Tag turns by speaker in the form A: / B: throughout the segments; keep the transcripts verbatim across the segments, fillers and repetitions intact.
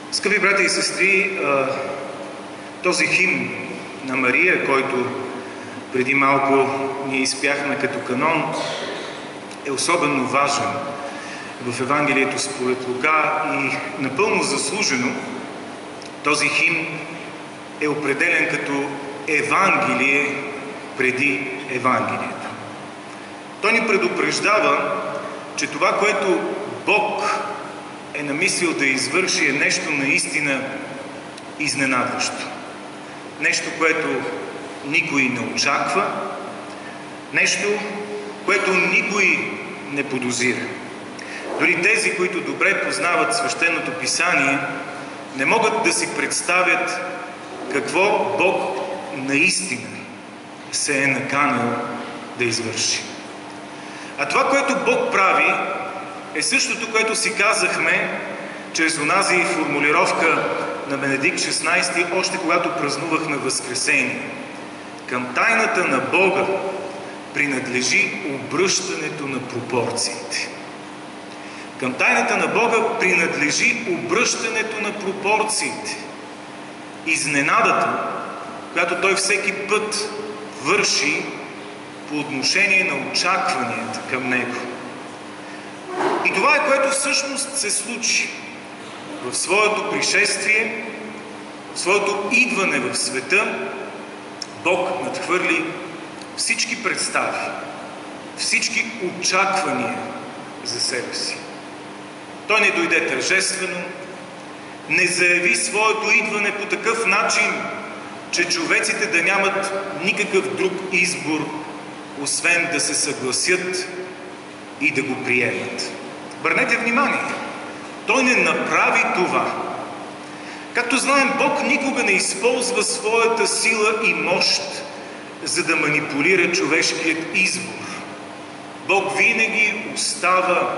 A: Скъпи брати и сестри, този химн на Мария, който преди малко ние изпяхме като канон, е особено важен в Евангелието според Лука и напълно заслужено този химн е определен като Евангелие преди Евангелието. Той ни предупреждава, че това, което Бог е намислил да извърши, е нещо наистина изненадващо. Нещо, което никой не очаква, нещо, което никой не подозира. Дори тези, които добре познават Свещеното Писание, не могат да си представят какво Бог наистина се е наканил да извърши. А това, което Бог прави, е същото, което си казахме чрез онази формулировка на Бенедикт шестнайсти, още когато празнувахме Възкресение. Към тайната на Бога принадлежи обръщането на пропорциите. Към тайната на Бога принадлежи обръщането на пропорциите. Изненадата, която Той всеки път върши по отношение на очакванията към Него. И това е, което всъщност се случи в своето пришествие, в своето идване в света. Бог надхвърли всички представи, всички очаквания за себе си. Той не дойде тържествено, не заяви своето идване по такъв начин, че човеците да нямат никакъв друг избор, освен да се съгласят и да го приемат. Обърнете внимание, Той не направи това. Както знаем, Бог никога не използва своята сила и мощ, за да манипулира човешкият избор. Бог винаги остава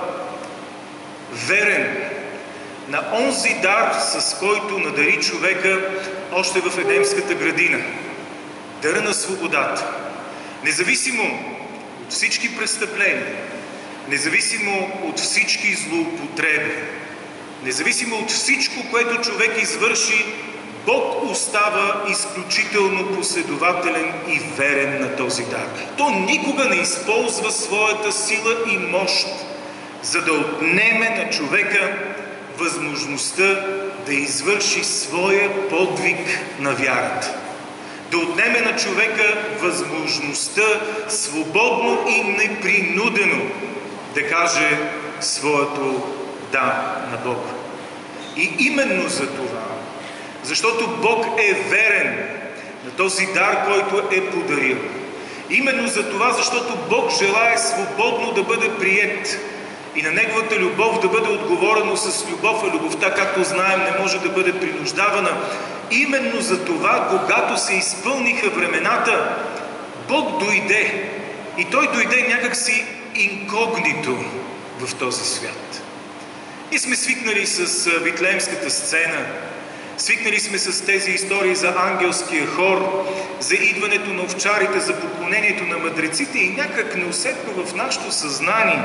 A: верен на онзи дар, с който надари човека още в Едемската градина. Дара на свободата. Независимо от всички престъпления, независимо от всички злоупотреби, независимо от всичко, което човек извърши, Бог остава изключително последователен и верен на този дар. То никога не използва своята сила и мощ, за да отнеме на човека възможността да извърши своя подвиг на вярата. Да отнеме на човека възможността свободно и непринудено да каже своето да на Бога. И именно за това, защото Бог е верен на този дар, който е подарил. Именно за това, защото Бог желае свободно да бъде приет и на Неговата любов да бъде отговорено с любов, а любовта, както знаем, не може да бъде принуждавана. Именно за това, когато се изпълниха времената, Бог дойде. И Той дойде някакси инкогнито в този свят. И сме свикнали с Витлеемската сцена, свикнали сме с тези истории за ангелския хор, за идването на овчарите, за поклонението на мъдреците и някак неусетно в нашето съзнание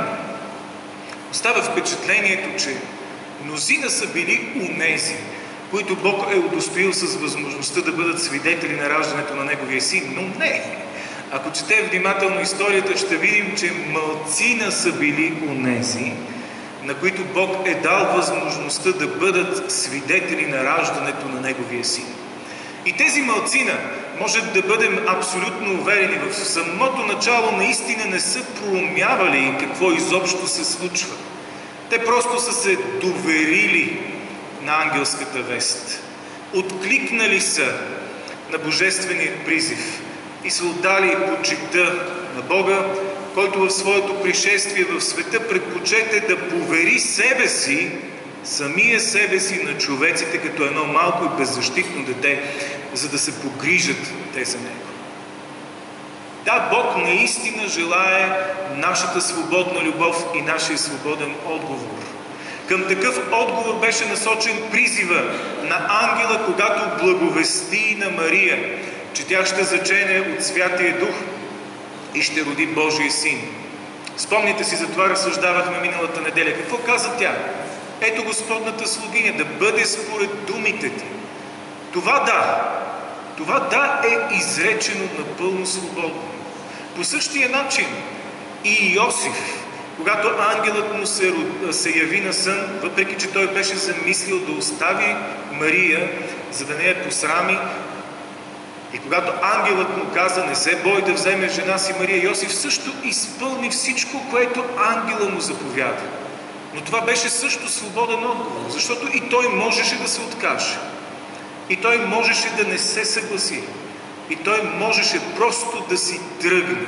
A: остава впечатлението, че мнозина са били унези, които Бог е удостоил с възможността да бъдат свидетели на раждането на Неговия син. Но не! Ако четем внимателно историята, ще видим, че малцина са били унези, на които Бог е дал възможността да бъдат свидетели на раждането на Неговия син. И тези малцина, може да бъдем абсолютно уверени, в самото начало наистина не са проумявали какво изобщо се случва. Те просто са се доверили на ангелската вест. Откликнали са на божествения призив и са отдали почитта на Бога, който в своето пришествие в света предпочете да повери себе си, самия себе си на човеците, като едно малко и беззащитно дете, за да се погрижат те за Него. Да, Бог наистина желае нашата свободна любов и нашия свободен отговор. Към такъв отговор беше насочен призива на ангела, когато благовести на Мария, че тя ще зачене от Святия Дух и ще роди Божия син. Спомните си, за това разсъждавахме миналата неделя. Какво каза тя? ето Господната слугиня, да бъде според думите ти. Това да, това да е изречено напълно свободно. По същия начин и Йосиф, когато ангелът му се, се яви на сън, въпреки че той беше замислил да остави Мария, за да не я посрами, и когато ангелът му каза: не се бой да вземе жена си Мария, Йосиф също изпълни всичко, което ангела му заповяда. Но това беше също свободен отговор, защото и той можеше да се откаже. И той можеше да не се съгласи. И той можеше просто да си тръгне.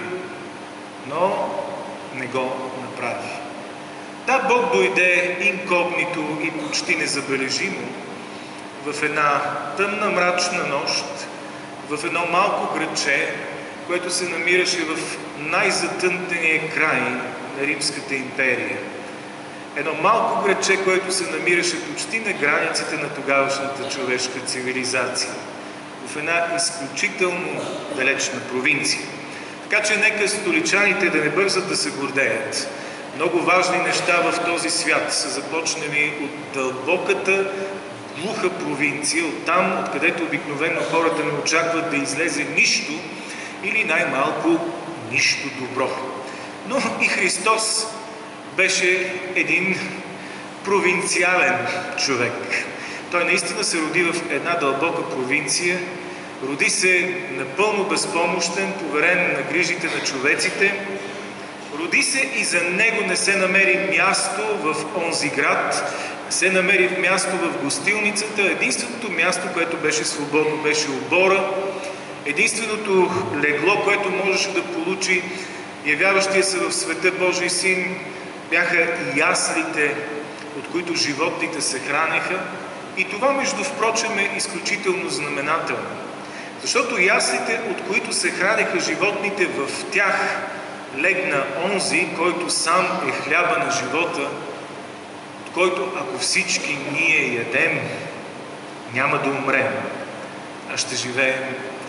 A: Но не го направи. Да, Бог дойде инкогнито и почти незабележимо в една тъмна мрачна нощ, в едно малко градче, което се намираше в най-затънтения край на Римската империя. Едно малко градче, което се намираше почти на границите на тогавашната човешка цивилизация, в една изключително далечна провинция. Така че нека столичаните да не бързат да се гордеят. Много важни неща в този свят са започнали от дълбоката, глуха провинция, от там, откъдето обикновено хората не очакват да излезе нищо или най-малко нищо добро. Но и Христос беше един провинциален човек. Той наистина се роди в една дълбока провинция, роди се напълно безпомощен, поверен на грижите на човеците, роди се и за него не се намери място в онзи град, не се намери място в гостилницата. Единственото място, което беше свободно, беше обора. Единственото легло, което можеше да получи явяващия се в света Божий син, бяха яслите, от които животните се хранеха. И това, между впрочем, е изключително знаменателно. Защото яслите, от които се хранеха животните, в тях легна онзи, който сам е хляба на живота, от който, ако всички ние ядем, няма да умрем, а ще живеем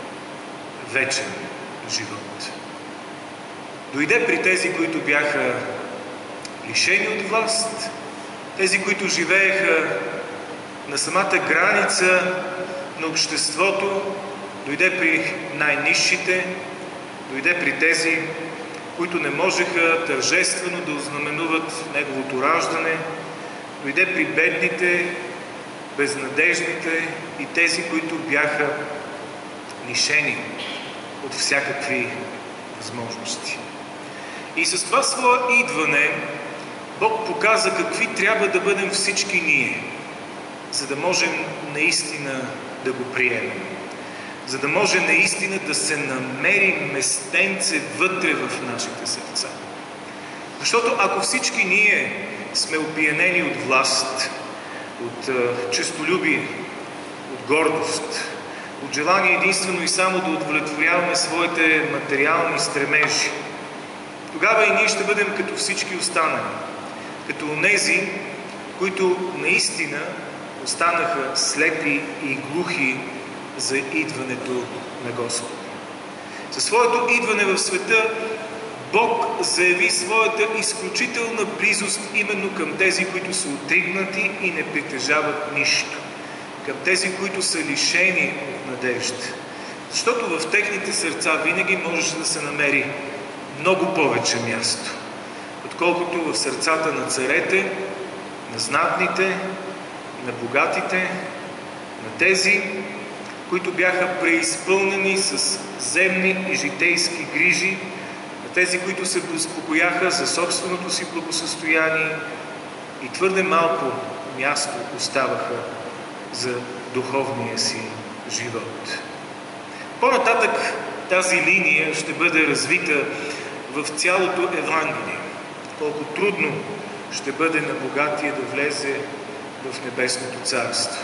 A: вечен живот. Дойде при тези, които бяха лишени от власт, тези, които живееха на самата граница на обществото, дойде при най-низшите, дойде при тези, които не можеха тържествено да ознаменуват неговото раждане, дойде при бедните, безнадежните и тези, които бяха лишени от всякакви възможности. И с това свое идване Бог показа какви трябва да бъдем всички ние, за да можем наистина да го приемем. За да може наистина да се намери местенце вътре в нашите сърца. Защото ако всички ние сме опиянени от власт, от е, честолюбие, от гордост, от желание единствено и само да удовлетворяваме своите материални стремежи, тогава и ние ще бъдем като всички останали, като онези, които наистина останаха слепи и глухи за идването на Господа. Със своето идване в света Бог заяви своята изключителна близост именно към тези, които са отригнати и не притежават нищо. Към тези, които са лишени от надежда. Защото в техните сърца винаги можеше да се намери много повече място, отколкото в сърцата на царете, на знатните, на богатите, на тези, които бяха преизпълнени с земни и житейски грижи, на тези, които се безпокояха за собственото си благосъстояние и твърде малко място оставаха за духовния си живот. По-нататък тази линия ще бъде развита в цялото Евангелие. Колко трудно ще бъде на богатия да влезе в небесното царство.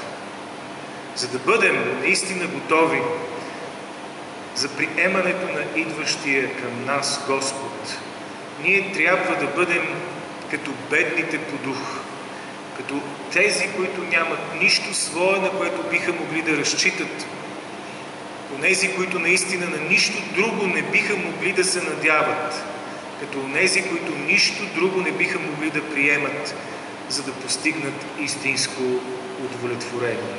A: За да бъдем наистина готови за приемането на идващия към нас Господ, ние трябва да бъдем като бедните по дух, като тези, които нямат нищо свое, на което биха могли да разчитат, онези, които наистина на нищо друго не биха могли да се надяват, като онези, които нищо друго не биха могли да приемат, за да постигнат истинско удовлетворение.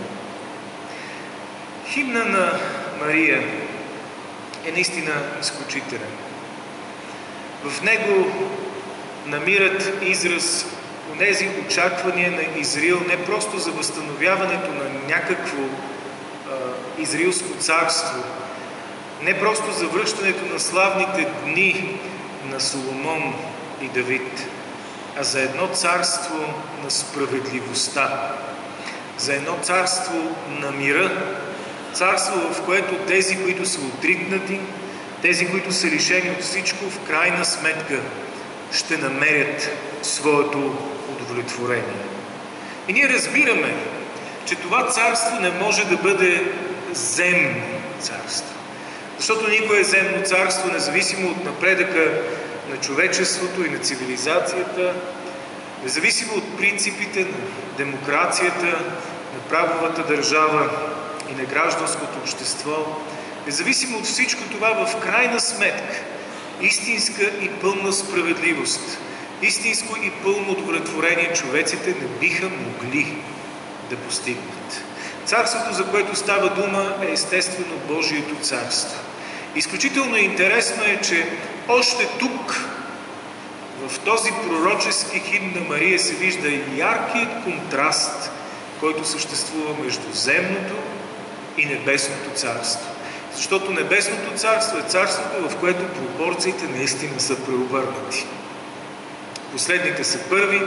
A: Химна на Мария е наистина изключителен. В него намират израз онези очаквания на Израил не просто за възстановяването на някакво а, израилско царство, не просто за връщането на славните дни на Соломон и Давид, а за едно царство на справедливостта, за едно царство на мира, царство, в което тези, които са отритнати, тези, които са лишени от всичко, в крайна сметка ще намерят своето удовлетворение. И ние разбираме, че това царство не може да бъде земно царство. Защото никое земно царство, независимо от напредъка на човечеството и на цивилизацията, независимо от принципите на демокрацията, на правовата държава и на гражданското общество, независимо от всичко това, в крайна сметка, истинска и пълна справедливост, истинско и пълно удовлетворение човеците не биха могли да постигнат. Царството, за което става дума, е естествено Божието царство. Изключително интересно е, че още тук, в този пророчески химн на Мария, се вижда яркият контраст, който съществува между земното и небесното царство. Защото небесното царство е царството, в което пропорциите наистина са преобърнати. Последните са първи,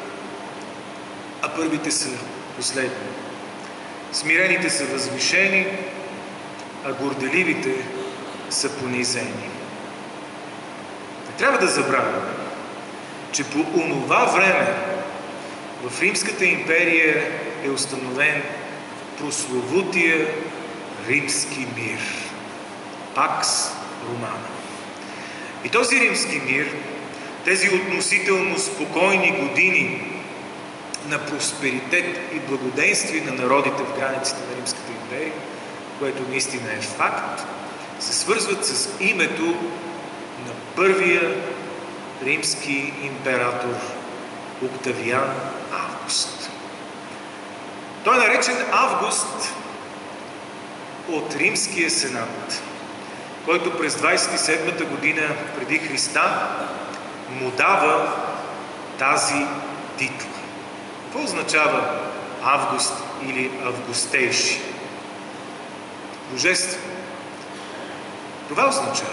A: а първите са последни. Смирените са възвишени, а горделивите са понизени. Не трябва да забравяме, че по онова време в Римската империя е установен прословутия римски мир. Пакс Романа. И този римски мир, тези относително спокойни години на просперитет и благоденствие на народите в границите на Римската империя, което наистина е факт, се свързват с името на първия римски император Октавиан Август. Той е наречен Август от Римския сенат, който през двадесет и седмата година преди Христа му дава тази титла. Какво означава Август или Августейши? Божествен. Това означава.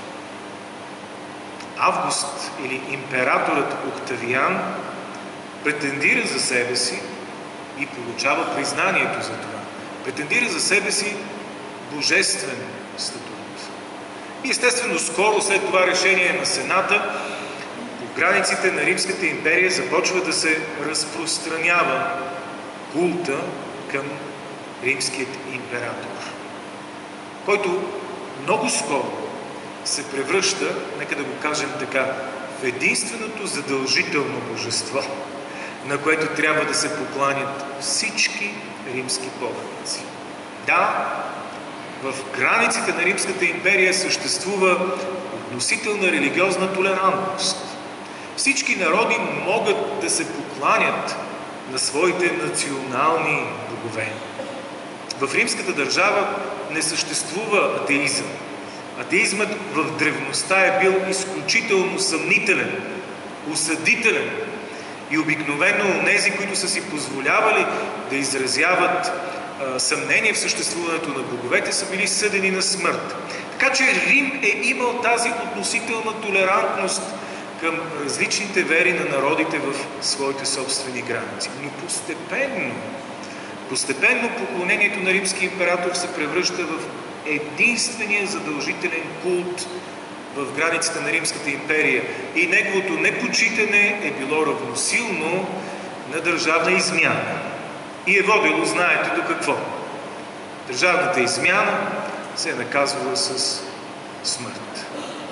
A: Август или императорът Октавиан претендира за себе си и получава признанието за това. Претендира за себе си божествен статут. И естествено, скоро след това решение на Сената, по границите на Римската империя започва да се разпространява култа към римският император, който много скоро се превръща, нека да го кажем така, в единственото задължително божество, на което трябва да се покланят всички римски поданици. Да, в границите на Римската империя съществува относителна религиозна толерантност. Всички народи могат да се покланят на своите национални богове. В римската държава не съществува атеизъм. Атеизмът в древността е бил изключително съмнителен, осъдителен и обикновено онези, които са си позволявали да изразяват а, съмнение в съществуването на боговете, са били съдени на смърт. Така че Рим е имал тази относителна толерантност към различните вери на народите в своите собствени граници. Но постепенно, постепенно поклонението на римски император се превръща в единствения задължителен култ в границите на Римската империя и неговото непочитане е било равносилно на държавна измяна. И е водило, знаете до какво? Държавната измяна се е наказвала с смърт.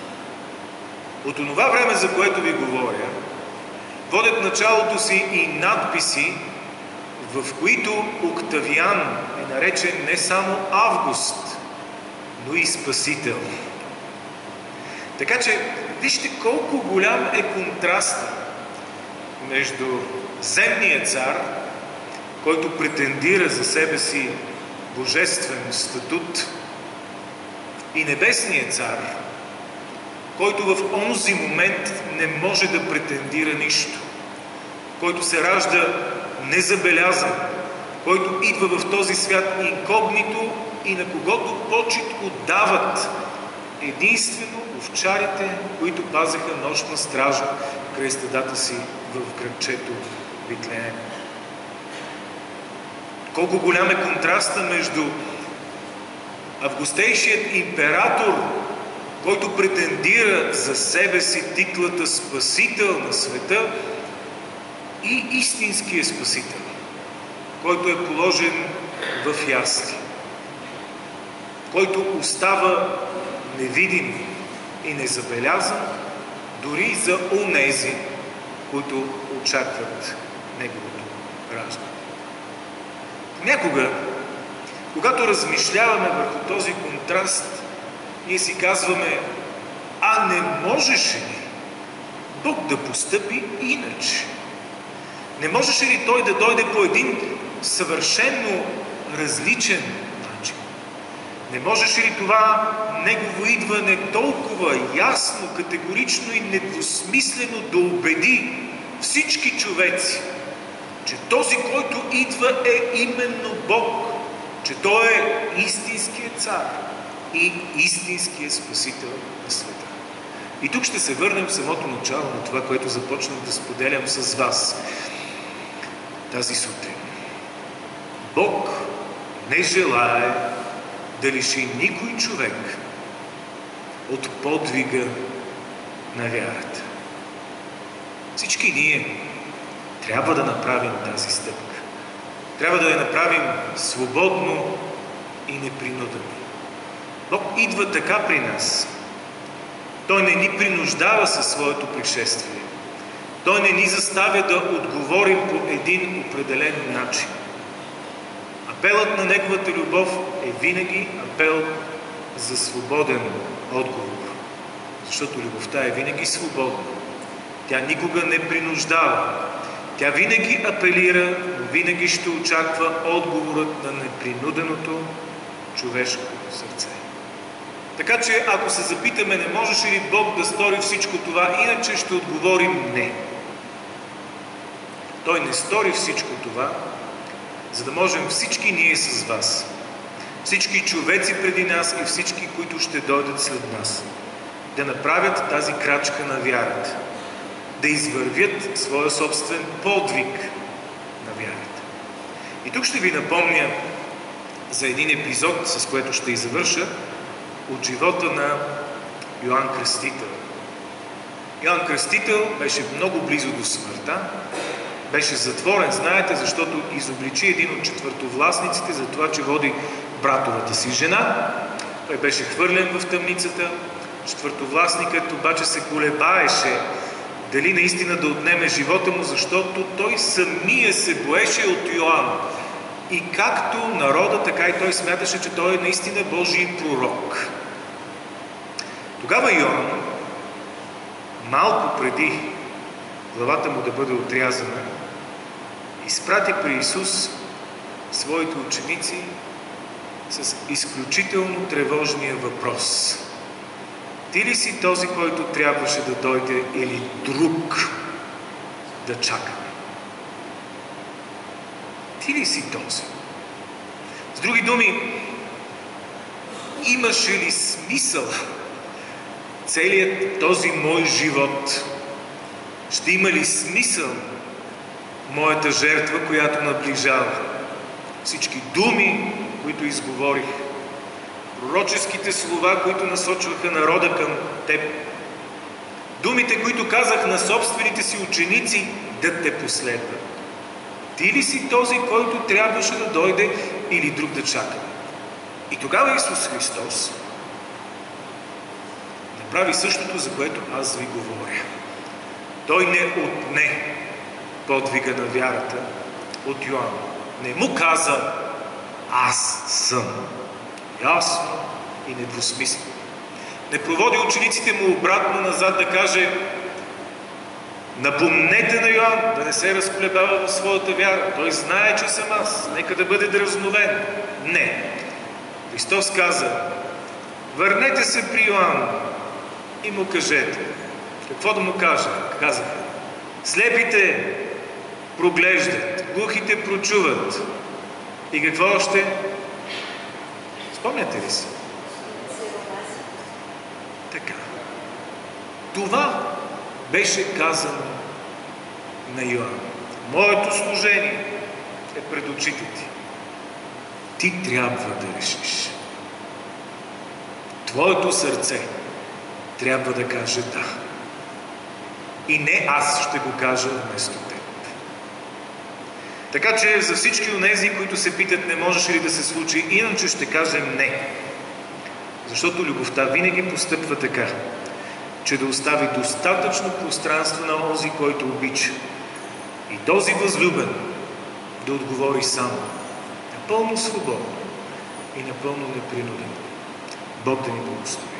A: От онова време, за което ви говоря, водят началото си и надписи, в които Октавиан е наречен не само Август, но и Спасител. Така че, вижте колко голям е контрастът между земния цар, който претендира за себе си божествен статут, и небесния цар, който в онзи момент не може да претендира нищо, който се ражда незабелязан, който идва в този свят инкогнито и на когото почит отдават единствено овчарите, които пазеха нощна стража край стадата си в градчето Витлеем. Колко голям е контраста между августейшият император, който претендира за себе си титлата спасител на света, и истинския спасител, който е положен в ясли, който остава невидим и незабелязан дори за онези, които очакват неговото раждане. Понякога, когато размишляваме върху този контраст, ние си казваме: а не можеше ли Бог да постъпи иначе? Не можеше ли Той да дойде по един съвършено различен начин? Не можеше ли това Негово идване толкова ясно, категорично и недвусмислено да убеди всички човеци, че този, който идва, е именно Бог, че Той е истинският цар и истинският спасител на света? И тук ще се върнем в самото начало на това, което започнах да споделям с вас тази сутрин. Бог не желае да лиши никой човек от подвига на вярата. Всички ние трябва да направим тази стъпка. Трябва да я направим свободно и непринудено. Бог идва така при нас. Той не ни принуждава със своето пришествие. Той не ни заставя да отговорим по един определен начин. Апелът на Неговата любов е винаги апел за свободен отговор. Защото любовта е винаги свободна. Тя никога не принуждава. Тя винаги апелира, но винаги ще очаква отговорът на непринуденото човешко сърце. Така че, ако се запитаме, не можеше ли Бог да стори всичко това, иначе ще отговорим не. Той не стори всичко това, за да можем всички ние с вас, всички човеци преди нас и всички, които ще дойдат след нас, да направят тази крачка на вярата, да извървят своя собствен подвиг на вярата. И тук ще ви напомня за един епизод, с което ще и завърша, от живота на Йоан Кръстител. Йоан Кръстител беше много близо до смъртта, беше затворен, знаете, защото изобличи един от четвъртовластниците за това, че води братовата си жена. Той беше хвърлен в тъмницата. Четвъртовластникът обаче се колебаеше дали наистина да отнеме живота му, защото той самия се боеше от Йоан. И както народа, така и той смяташе, че той е наистина Божий пророк. Тогава Йоан, малко преди главата му да бъде отрязана, изпрати при Исус своите ученици с изключително тревожния въпрос: ти ли си този, който трябваше да дойде, или друг да чакаме? Ти ли си този? С други думи, имаше ли смисъл целият този мой живот? Ще има ли смисъл моята жертва, която наближава? Всички думи, които изговорих, пророческите слова, които насочваха народа към теб, думите, които казах на собствените си ученици да те последват. Ти ли си този, който трябваше да дойде, или друг да чака? И тогава Исус Христос направи същото, за което аз ви говоря. Той не отне подвига на вярата от Йоан. Не му каза: аз съм. Ясно и недвусмислено. Не проводи учениците му обратно назад да каже: Напомнете на Йоан да не се разколебава в своята вяра. Той знае, че съм аз. Нека да бъде дразновен. Не. Христос каза: върнете се при Йоан и му кажете. Какво да му кажа? Казаха: слепите проглеждат, глухите прочуват. И какво още? Спомняте ли си? Така. Това беше казано на Йоан. Моето служение е пред очите ти. Ти трябва да решиш. Твоето сърце трябва да каже да. И не аз ще го кажа вместо теб. Така че за всички онези, които се питат не можеше ли да се случи, иначе ще кажем не. Защото любовта винаги постъпва така, че да остави достатъчно пространство на онзи, който обича. И този възлюбен да отговори само, напълно свободно и напълно непринудено. Бог да ни благослови.